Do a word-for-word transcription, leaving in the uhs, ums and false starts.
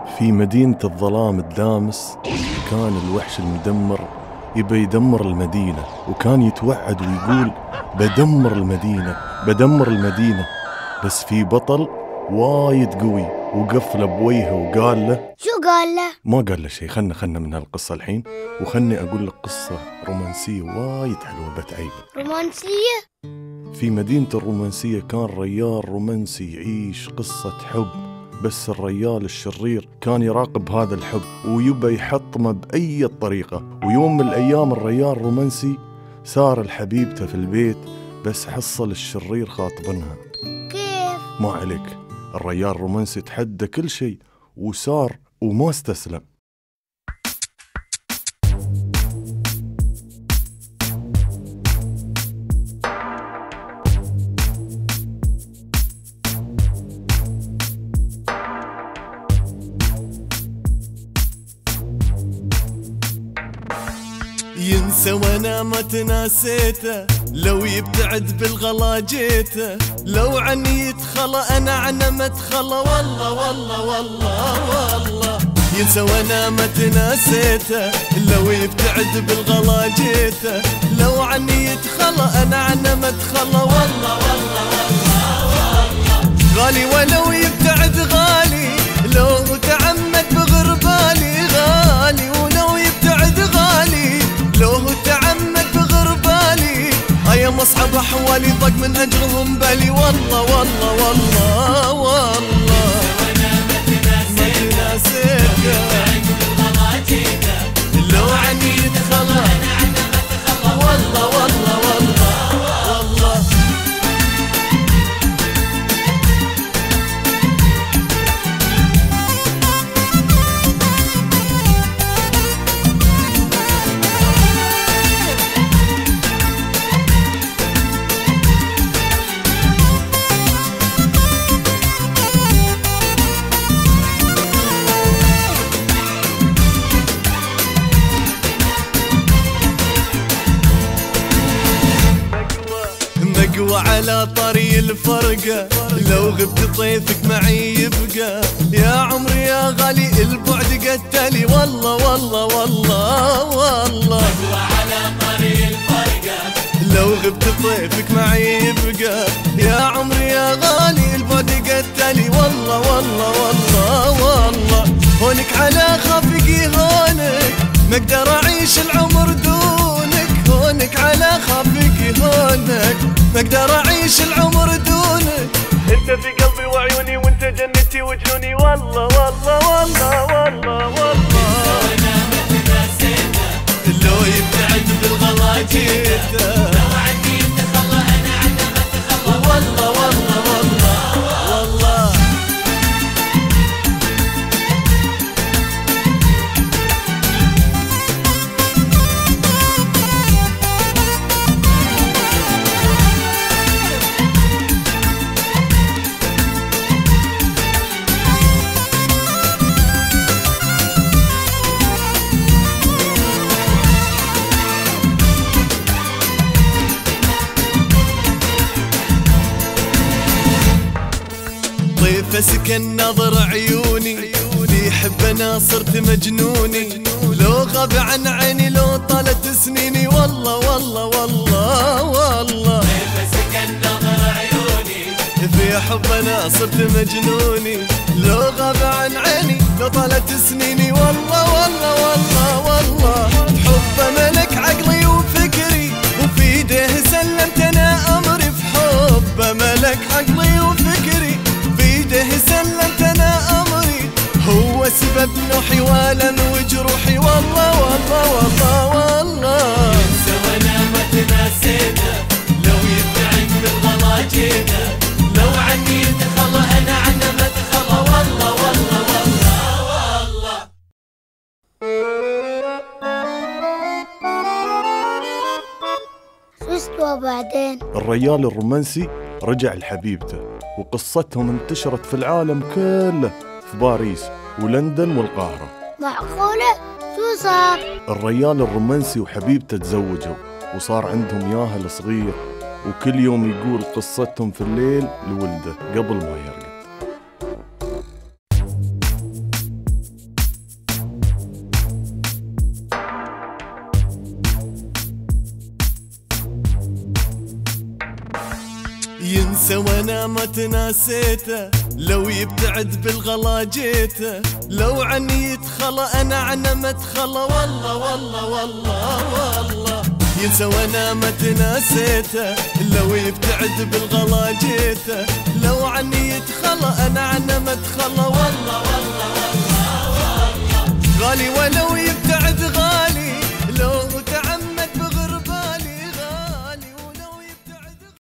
في مدينة الظلام الدامس كان الوحش المدمر يبي يدمر المدينة، وكان يتوعد ويقول بدمر المدينة بدمر المدينة. بس في بطل وايد قوي وقف له بوجهه وقال له. شو قال له؟ ما قال له شيء. خلنا خلنا من هالقصة الحين، وخلني أقول لك قصة رومانسية وايد حلوة بتعيبك. رومانسية؟ في مدينة الرومانسية كان ريال رومانسي يعيش قصة حب، بس الريال الشرير كان يراقب هذا الحب ويبى يحطمه بأي طريقة. ويوم من الأيام الريال الرومانسي سار لحبيبته في البيت، بس حصل الشرير خاطبنها. كيف؟ ما عليك، الريال الرومانسي تحدى كل شيء وسار وما استسلم. ينسى وانا ما تناسيته، لو يبتعد بالغلا جيته، لو عني يتخلى انا عنه ما اتخلى. والله والله والله والله ينسى وانا ما تناسيته، لو يبتعد بالغلا جيته، لو عني يتخلى انا عنه ما اتخلى. والله والله والله غالي ولو يبتعد غالي، لو تعمد بغربالي غالي، ولو يبتعد غالي لو هو تعمد بغربالي. هيا مصعب احوالي ضاق من اجرهم بالي. والله والله والله والله ما تناسيته، لو عني يتخلى والله والله والله والله. على طري الفرقة، لو غبت طيفك معي يبقى. يا عمري يا غالي البعد قتلي. والله والله والله والله على طري الفرقة، لو غبت طيفك معي يبقى. يا عمري يا غالي البعد قتلي. والله والله والله والله هونك على خافقي هونك، ما اقدر اعيش العمر دونك. هونك على خافقي هونك، ما اقدر اعيش العمر دونك. انت في قلبي وعيوني، وانت جنتي وجنوني. والله والله والله والله والله لو يبتعد بالغلا جيته، لو عني يتخلى انا عنه ما اتخلى. والله والله والله والله طيفة سكن نظر عيوني، اللي يحب انا صرت مجنوني. لو غاب عن عيني لو طالت سنيني. والله والله والله والله طيفة سكن نظر عيوني، في حب انا صرت مجنوني. لو غاب عن عيني لو طالت سنيني. والله والله والله والله حب ملك عقلي وفكري، وفي ايديه سلمت انا امري. في حب ملك عقلي وفكري، سلمت انا امري. هو سبب نوحي والم وجروحي. والله والله والله والله ينسى وانا ما تناسيته، لو يبتعد بالغلا جيته، لو عني يتخلى انا عنه ما اتخلى. والله والله والله والله شو استوى بعدين؟ الريال الرومانسي رجع لحبيبته، وقصتهم انتشرت في العالم كله، في باريس ولندن والقاهرة. معقولة؟ شو صار؟ الريال الرومانسي وحبيبته تزوجوا، وصار عندهم ياهل صغير، وكل يوم يقول قصتهم في الليل لولده قبل ما يرقد. ينسى وانا ما تناسيته، لو يبتعد بالغلا جيته، لو عني يتخلى انا عنه ما اتخلى والله والله والله والله. ينسى وانا ما تناسيته، لو يبتعد بالغلا جيته، لو عني يتخلى انا عنه ما اتخلى والله والله والله والله. غالي ولو